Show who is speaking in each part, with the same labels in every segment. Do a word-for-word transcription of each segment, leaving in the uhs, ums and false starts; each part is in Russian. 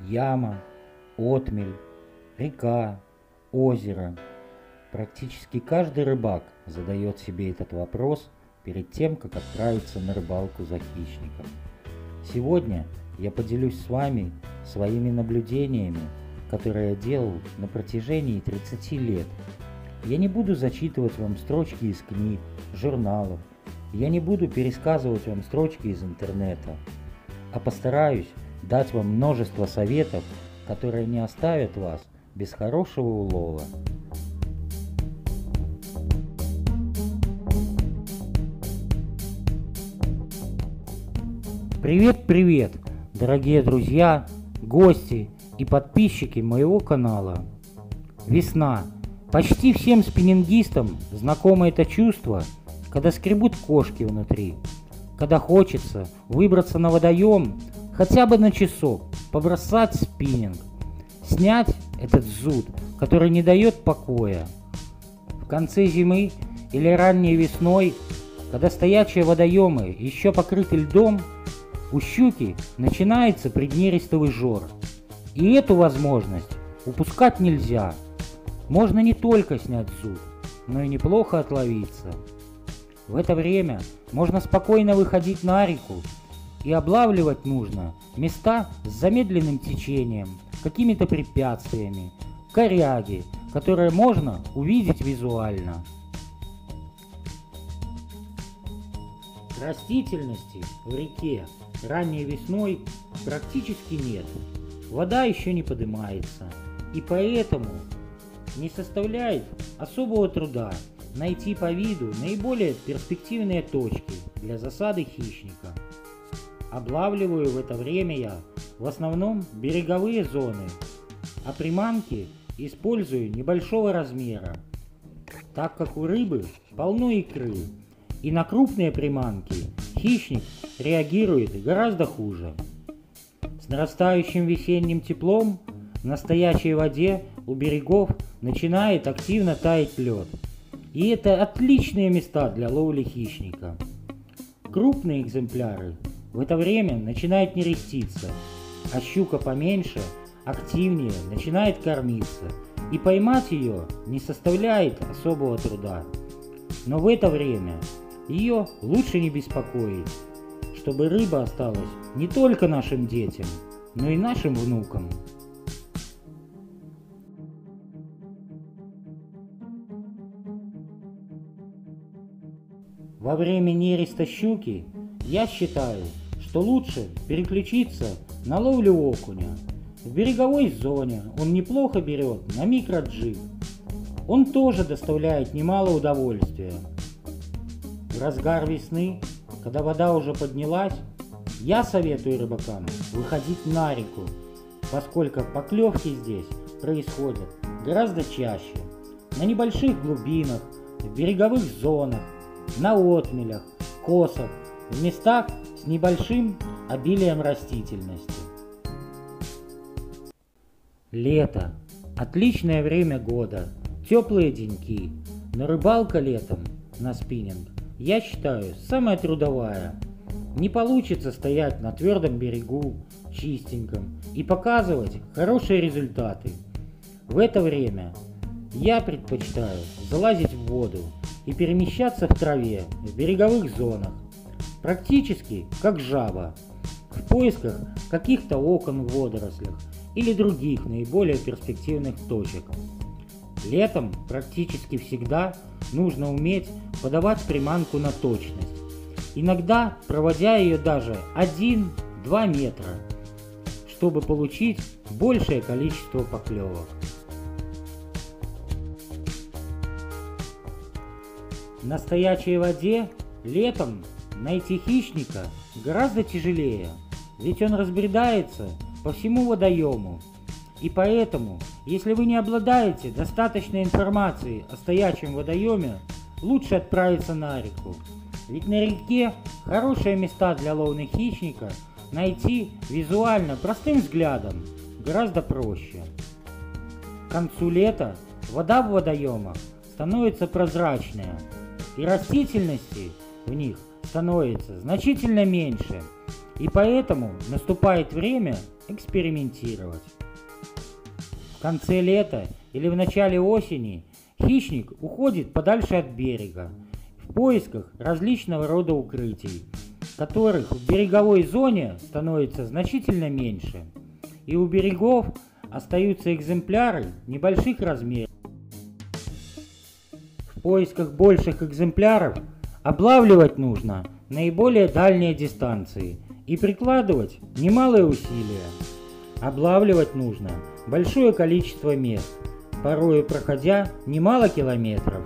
Speaker 1: яма, отмель, река, озеро. Практически каждый рыбак задает себе этот вопрос перед тем, как отправиться на рыбалку за хищником. Сегодня я поделюсь с вами своими наблюдениями, которые я делал на протяжении тридцати лет. Я не буду зачитывать вам строчки из книг, журналов, я не буду пересказывать вам строчки из интернета, а постараюсь дать вам множество советов, которые не оставят вас без хорошего улова. Привет-привет, дорогие друзья, гости и подписчики моего канала. Весна. Почти всем спиннингистам знакомо это чувство, когда скребут кошки внутри, когда хочется выбраться на водоем хотя бы на часок, побросать спиннинг, снять этот зуд, который не дает покоя. В конце зимы или ранней весной, когда стоячие водоемы еще покрыты льдом, у щуки начинается преднерестовый жор. И эту возможность упускать нельзя. Можно не только снять зуд, но и неплохо отловиться. В это время можно спокойно выходить на реку, и облавливать нужно места с замедленным течением, какими-то препятствиями, коряги, которые можно увидеть визуально. Растительности в реке ранней весной практически нет. Вода еще не поднимается, и поэтому не составляет особого труда найти по виду наиболее перспективные точки для засады хищника. Облавливаю в это время я в основном береговые зоны, а приманки использую небольшого размера, так как у рыбы полно икры, и на крупные приманки хищник реагирует гораздо хуже. С нарастающим весенним теплом в настоящей воде у берегов начинает активно таять лед, и это отличные места для ловли хищника. Крупные экземпляры в это время начинают нереститься, а щука поменьше, активнее начинает кормиться, и поймать ее не составляет особого труда. Но в это время ее лучше не беспокоить, чтобы рыба осталась не только нашим детям, но и нашим внукам. Во время нереста щуки я считаю, что лучше переключиться на ловлю окуня. В береговой зоне он неплохо берет на микроджиг. Он тоже доставляет немало удовольствия. В разгар весны, когда вода уже поднялась, я советую рыбакам выходить на реку, поскольку поклевки здесь происходят гораздо чаще, на небольших глубинах, в береговых зонах, на отмелях, косах, в местах с небольшим обилием растительности. Лето. Отличное время года, теплые деньки, но рыбалка летом на спиннинг, я считаю, самая трудовая. Не получится стоять на твердом берегу, чистеньком, и показывать хорошие результаты. В это время я предпочитаю залазить в воду и перемещаться в траве, в береговых зонах, практически как жаба, в поисках каких-то окон в водорослях или других наиболее перспективных точек. Летом практически всегда нужно уметь подавать приманку на точность, иногда проводя ее даже один-два метра, чтобы получить большее количество поклевок. В настоящей воде летом найти хищника гораздо тяжелее, ведь он разбредается по всему водоему. И поэтому, если вы не обладаете достаточной информацией о стоячем водоеме, лучше отправиться на реку. Ведь на реке хорошие места для ловли хищника найти визуально простым взглядом гораздо проще. К концу лета вода в водоемах становится прозрачная, и растительности в них становится значительно меньше, И поэтому наступает время экспериментировать. В конце лета или в начале осени хищник уходит подальше от берега в поисках различного рода укрытий, которых в береговой зоне становится значительно меньше, и у берегов остаются экземпляры небольших размеров. В поисках больших экземпляров облавливать нужно наиболее дальние дистанции и прикладывать немалые усилия. Облавливать нужно большое количество мест, порою проходя немало километров.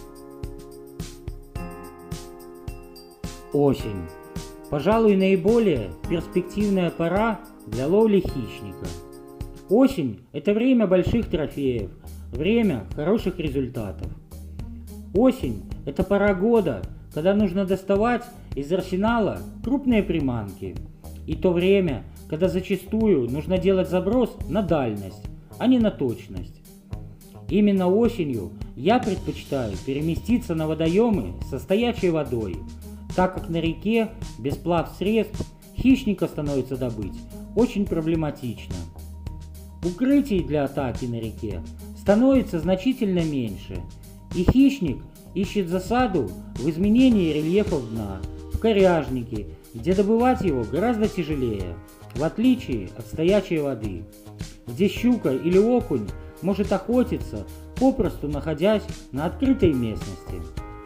Speaker 1: Осень. Пожалуй, наиболее перспективная пора для ловли хищника. Осень – это время больших трофеев, время хороших результатов. Осень – это пора года, когда нужно доставать из арсенала крупные приманки. И то время, когда зачастую нужно делать заброс на дальность, а не на точность. Именно осенью я предпочитаю переместиться на водоемы со стоячей водой, так как на реке без плавсредств хищника становится добыть очень проблематично. Укрытий для атаки на реке становится значительно меньше, и хищник ищет засаду в изменении рельефов дна, в коряжнике, где добывать его гораздо тяжелее, в отличие от стоячей воды, где щука или окунь может охотиться, попросту находясь на открытой местности.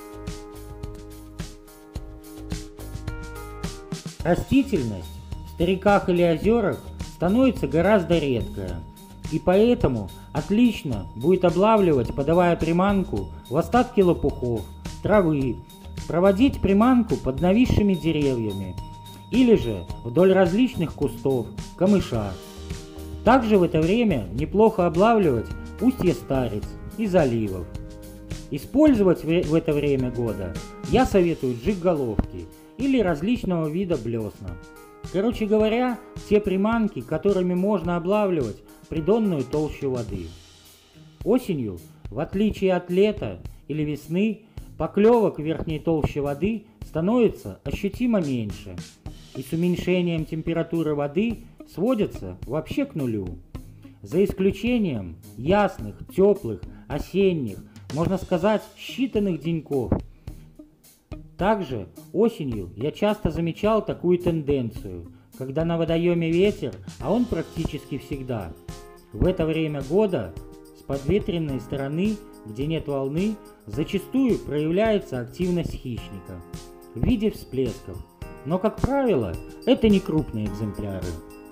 Speaker 1: Растительность в стариках или озерах становится гораздо редкая, и поэтому отлично будет облавливать, подавая приманку в остатки лопухов, травы, проводить приманку под нависшими деревьями или же вдоль различных кустов, камыша. Также в это время неплохо облавливать устья стариц и заливов. Использовать в это время года я советую джиг-головки или различного вида блесна. Короче говоря, те приманки, которыми можно облавливать придонную толщу воды. Осенью, в отличие от лета или весны, поклевок в верхней толще воды становится ощутимо меньше, и с уменьшением температуры воды сводятся вообще к нулю. За исключением ясных, теплых, осенних, можно сказать, считанных деньков. Также осенью я часто замечал такую тенденцию, когда на водоеме ветер, а он практически всегда. В это время года с подветренной стороны, где нет волны, зачастую проявляется активность хищника в виде всплесков, но, как правило, это не крупные экземпляры.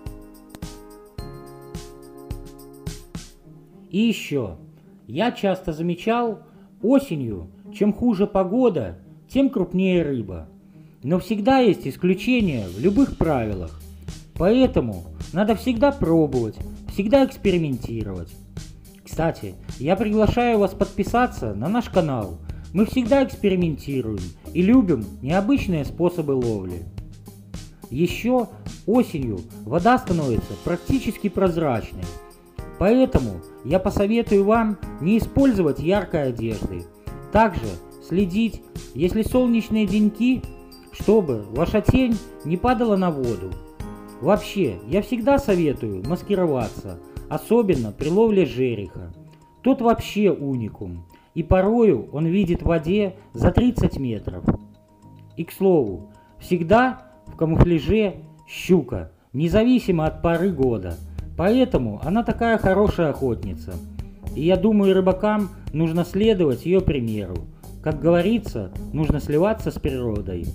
Speaker 1: И еще, я часто замечал, осенью, чем хуже погода, тем крупнее рыба. Но всегда есть исключения в любых правилах. Поэтому надо всегда пробовать, всегда экспериментировать. Кстати, я приглашаю вас подписаться на наш канал. Мы всегда экспериментируем и любим необычные способы ловли. Еще осенью вода становится практически прозрачной. Поэтому я посоветую вам не использовать яркой одежды. Также следить, если солнечные деньки, чтобы ваша тень не падала на воду. Вообще, я всегда советую маскироваться, особенно при ловле жереха. Тот вообще уникум, и порою он видит в воде за тридцать метров. И к слову, всегда в камуфляже щука, независимо от поры года, поэтому она такая хорошая охотница. И я думаю, рыбакам нужно следовать ее примеру. Как говорится, нужно сливаться с природой.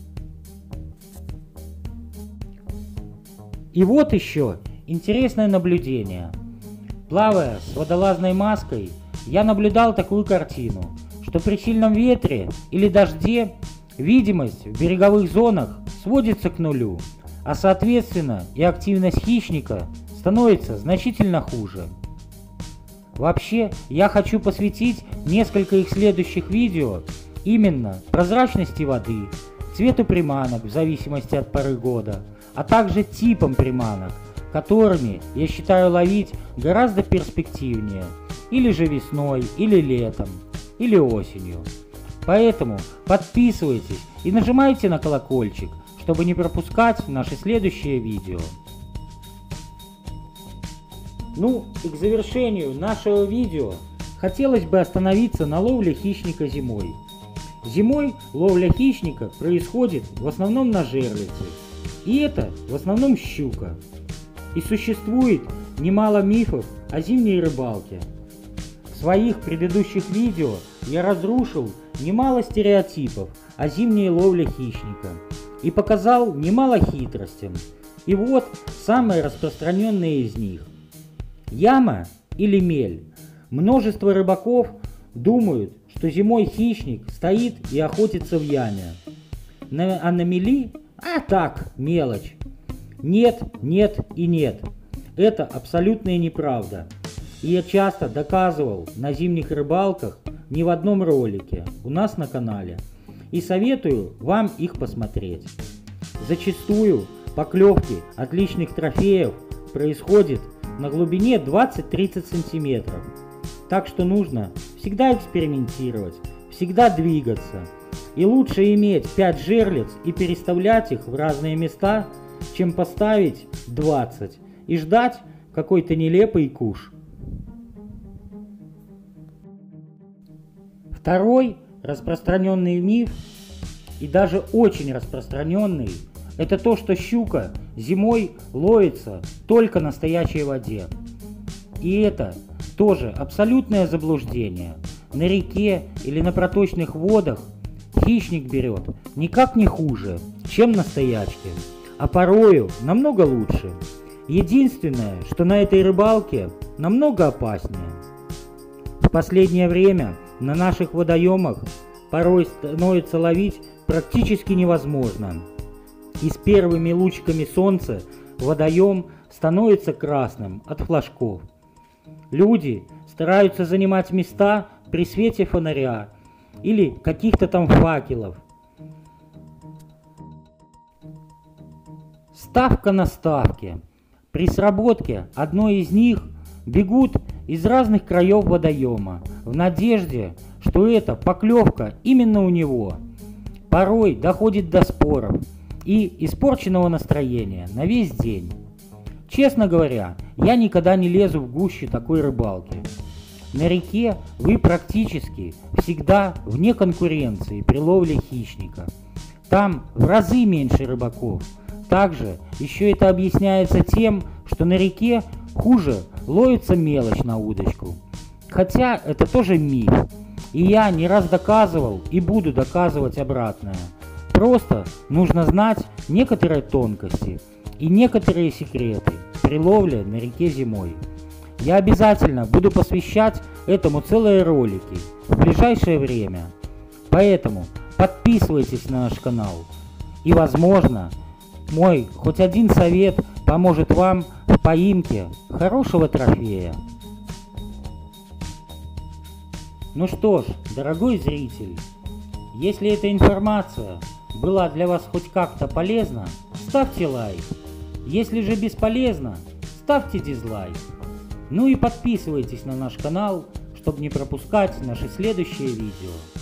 Speaker 1: И вот еще интересное наблюдение. Плавая с водолазной маской, я наблюдал такую картину, что при сильном ветре или дожде видимость в береговых зонах сводится к нулю, а соответственно и активность хищника становится значительно хуже. Вообще, я хочу посвятить несколько их следующих видео именно прозрачности воды, цвету приманок в зависимости от поры года, а также типам приманок, которыми я считаю ловить гораздо перспективнее, или же весной, или летом, или осенью. Поэтому подписывайтесь и нажимайте на колокольчик, чтобы не пропускать наши следующие видео. Ну и к завершению нашего видео хотелось бы остановиться на ловле хищника зимой. Зимой ловля хищника происходит в основном на жерлице, и это в основном щука. И существует немало мифов о зимней рыбалке. В своих предыдущих видео я разрушил немало стереотипов о зимней ловле хищника и показал немало хитростей. И вот самые распространенные из них. Яма или мель. Множество рыбаков думают, что зимой хищник стоит и охотится в яме. На, а на мели? А так, мелочь. Нет, нет и нет. Это абсолютная неправда. И я часто доказывал на зимних рыбалках не в одном ролике у нас на канале. И советую вам их посмотреть. Зачастую поклевки отличных трофеев происходят на глубине двадцать-тридцать сантиметров. Так что нужно всегда экспериментировать, всегда двигаться. И лучше иметь пять жерлиц и переставлять их в разные места, чем поставить двадцать и ждать какой-то нелепый куш. Второй распространенный миф, и даже очень распространенный, это то, что щука зимой ловится только на стоячей воде. И это тоже абсолютное заблуждение. На реке или на проточных водах хищник берет никак не хуже, чем на стоячке, а порою намного лучше. Единственное, что на этой рыбалке намного опаснее. В последнее время на наших водоемах порой становится ловить практически невозможно. И с первыми лучиками солнца водоем становится красным от флажков. Люди стараются занимать места при свете фонаря или каких-то там факелов. Ставка на ставке. При сработке одной из них бегут из разных краев водоема в надежде, что это поклевка именно у него. Порой доходит до споров и испорченного настроения на весь день. Честно говоря, я никогда не лезу в гущу такой рыбалки. На реке вы практически всегда вне конкуренции при ловле хищника. Там в разы меньше рыбаков. Также еще это объясняется тем, что на реке хуже ловится мелочь на удочку. Хотя это тоже миф. И я не раз доказывал и буду доказывать обратное. Просто нужно знать некоторые тонкости и некоторые секреты при ловле на реке зимой. Я обязательно буду посвящать этому целые ролики в ближайшее время. Поэтому подписывайтесь на наш канал. И возможно, мой хоть один совет поможет вам в поимке хорошего трофея. Ну что ж, дорогой зритель, если эта информация была для вас хоть как-то полезна, ставьте лайк. Если же бесполезно, ставьте дизлайк. Ну и подписывайтесь на наш канал, чтобы не пропускать наши следующие видео.